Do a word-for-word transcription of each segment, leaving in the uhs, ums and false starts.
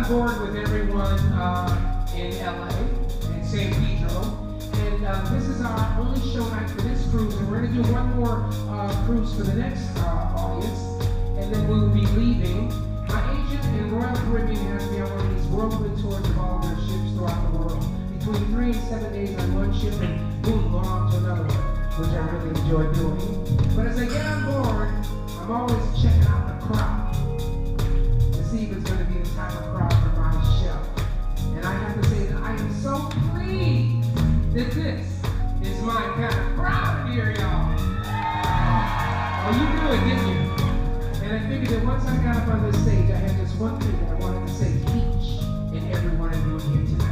board with everyone uh, in L A, in San Pedro. And uh, this is our only show night for this cruise. And we're going to do one more uh, cruise for the next uh, audience. And then we will be leaving. My agent in Royal Caribbean has me on one of these whirlwind tours of all of their ships throughout the world. Between three and seven days on one ship and boom, going on to another one, which I really enjoy doing. But as I get on board, I'm always checking out the crowd to see if it's going to be the type of crowd for my show. And I have to say that I am so pleased that this is my kind of crowd here, y'all. Oh, you knew it, didn't you? And I figured that once I got up on this stage, I had just one thing that I wanted to say to each and every one of you here tonight.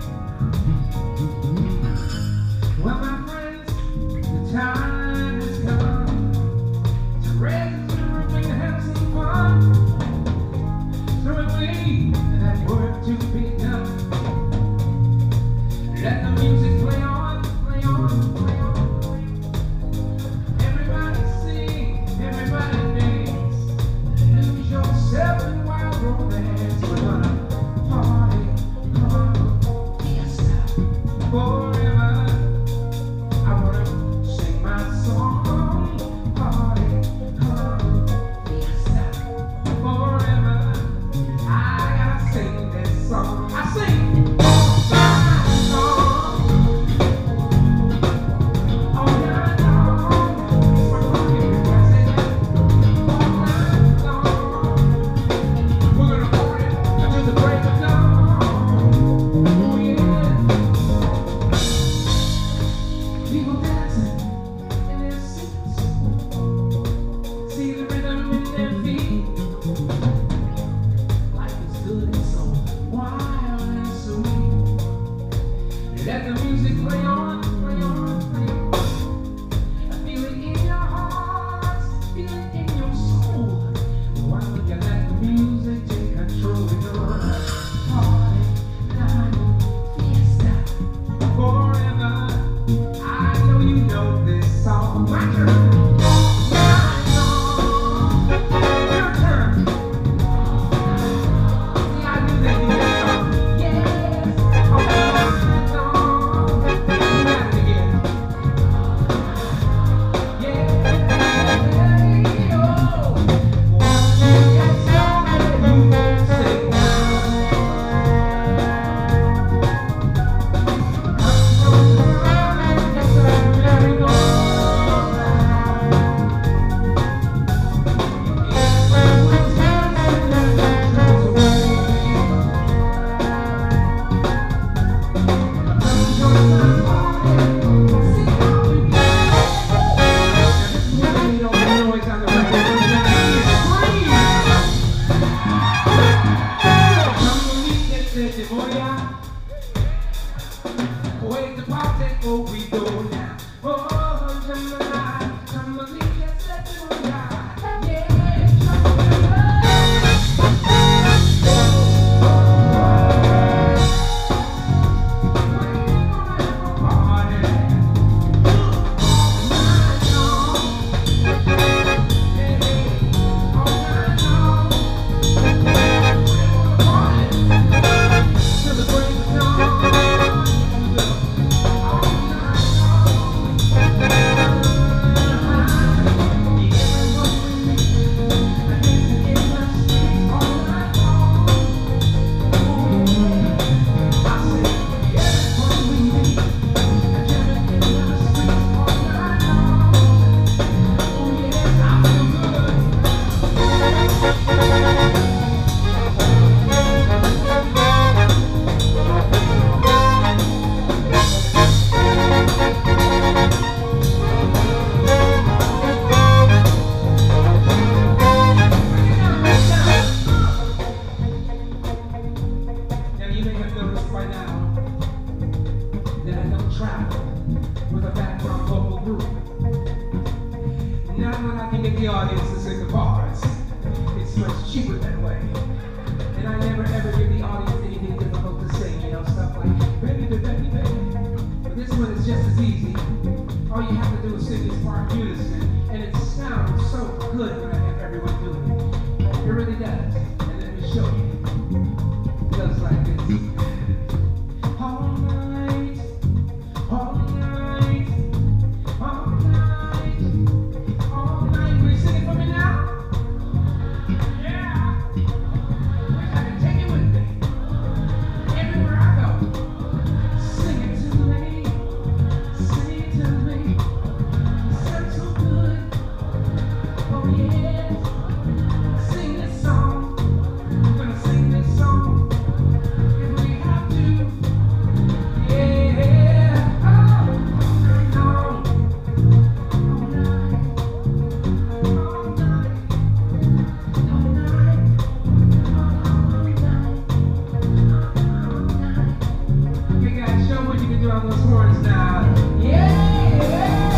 Well, my friends, the time has come to raise the roof and have some fun. So if we have work to be done, let the music play on, play on, play on. Everybody sing, everybody dance. Lose yourself in wild romance. We're gonna party, party, fiesta, forever. I wanna sing my song, party, party, fiesta, forever. I gotta sing this song. I sing. Let the music play on, play on, play on. I feel it in your heart, feel it in your soul. Why don't you let the music take control? We're gonna party, night, fiesta, forever. I know you know this song. My turn. My song. Your turn. See, I knew that you would come. Yes. Oh, wait the party, oh we go now. Oh, Jamaica, Jamaica, let's go now. Yeah, the audience to sing the bars. It's much cheaper that way. And I never ever give the audience anything difficult to sing, you know, stuff like baby, baby, baby. But this one is just as easy. All you have to do is sing this part in unison, and it sounds so good when I have everyone doing it. It really does. And let me show you. ones now. Yeah, yeah.